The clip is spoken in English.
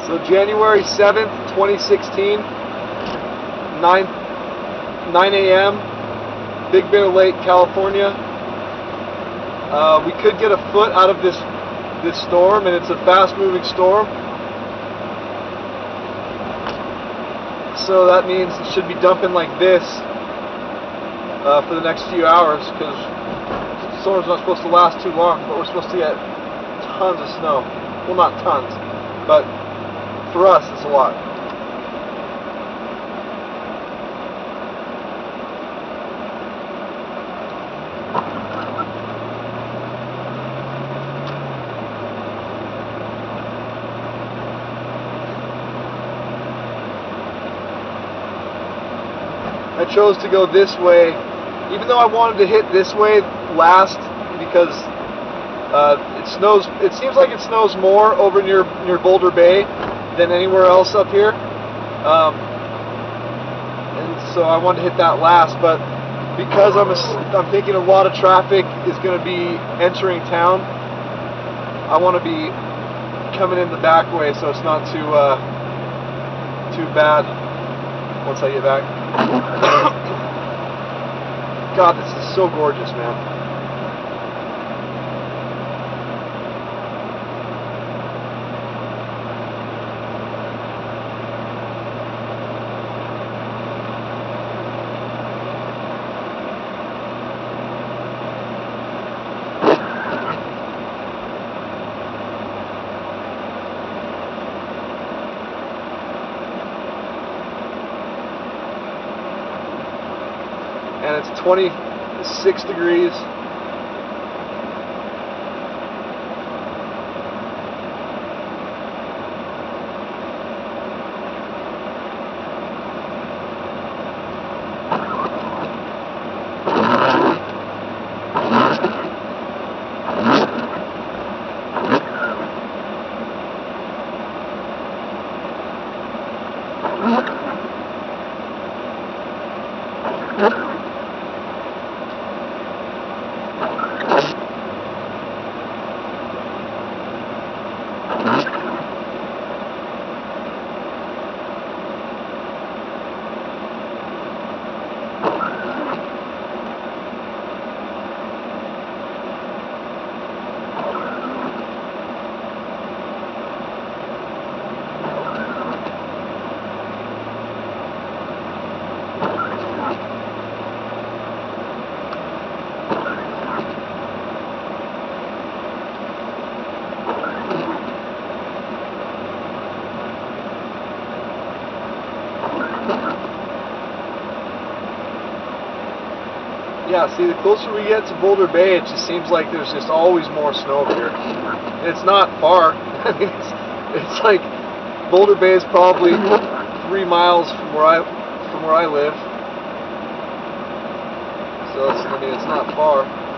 So January 7th, 2016, 9 a.m., Big Bear Lake, California. We could get a foot out of this storm, and it's a fast-moving storm. So that means it should be dumping like this for the next few hours, because the storm's not supposed to last too long, but we're supposed to get tons of snow. Well, not tons, but for us, it's a lot. I chose to go this way, even though I wanted to hit this way last, because it snows. It seems like it snows more over near Boulder Bay than anywhere else up here, and so I wanted to hit that last. But because I'm thinking a lot of traffic is going to be entering town, I want to be coming in the back way, so it's not too bad once I get back. God, this is so gorgeous, man. And it's 26 degrees. Yeah, see, the closer we get to Boulder Bay, it just seems like there's just always more snow up here. And it's not far. I mean, it's like Boulder Bay is probably 3 miles from where I live. So it's not far.